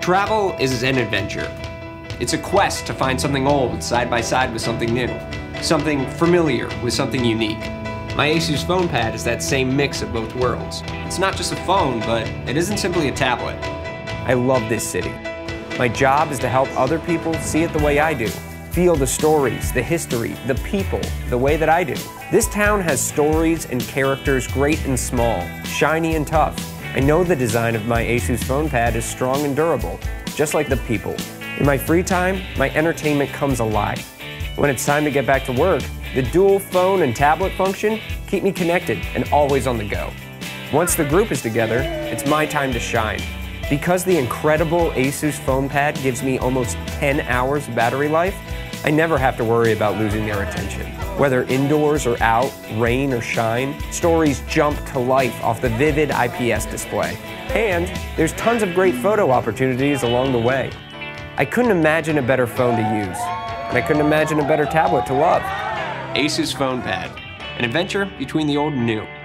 Travel is an adventure. It's a quest to find something old side by side with something new, something familiar with something unique. My Asus PhonePad is that same mix of both worlds. It's not just a phone, but it isn't simply a tablet. I love this city. My job is to help other people see it the way I do, feel the stories, the history, the people, the way that I do. This town has stories and characters great and small, shiny and tough. I know the design of my Asus PhonePad is strong and durable, just like the people. In my free time, my entertainment comes alive. When it's time to get back to work, the dual phone and tablet function keep me connected and always on the go. Once the group is together, it's my time to shine. Because the incredible Asus PhonePad gives me almost 10 hours of battery life, I never have to worry about losing their attention. Whether indoors or out, rain or shine, stories jump to life off the vivid IPS display. And there's tons of great photo opportunities along the way. I couldn't imagine a better phone to use, and I couldn't imagine a better tablet to love. Asus PhonePad, an adventure between the old and new.